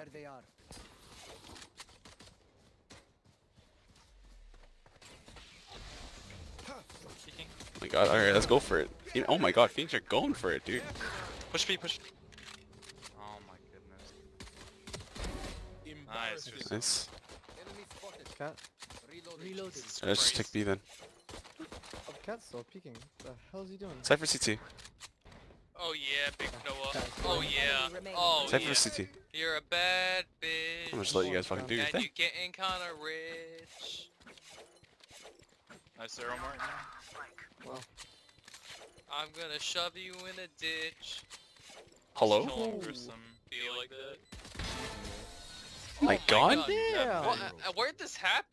There they are. Peeking. Oh my god, alright, let's go for it. Oh my god, Phoenix are going for it, dude. Push B, push. Oh my goodness. Nice. Nice. Enemy spotted. Cat. Reloading. Let's just take B then. Oh, Cat's still peeking. What the hell is he doing? Cypher CT. Oh yeah, big Noah. Oh yeah. Oh Cypher yeah. CT. You're a bad bitch. I'm gonna just let you guys fucking do your And thing. you getting kinda rich. Nice arrow mark. Wow. I'm gonna shove you in a ditch. Hello? Kill him for some feel like that. My god? Damn! Well, where'd this happen?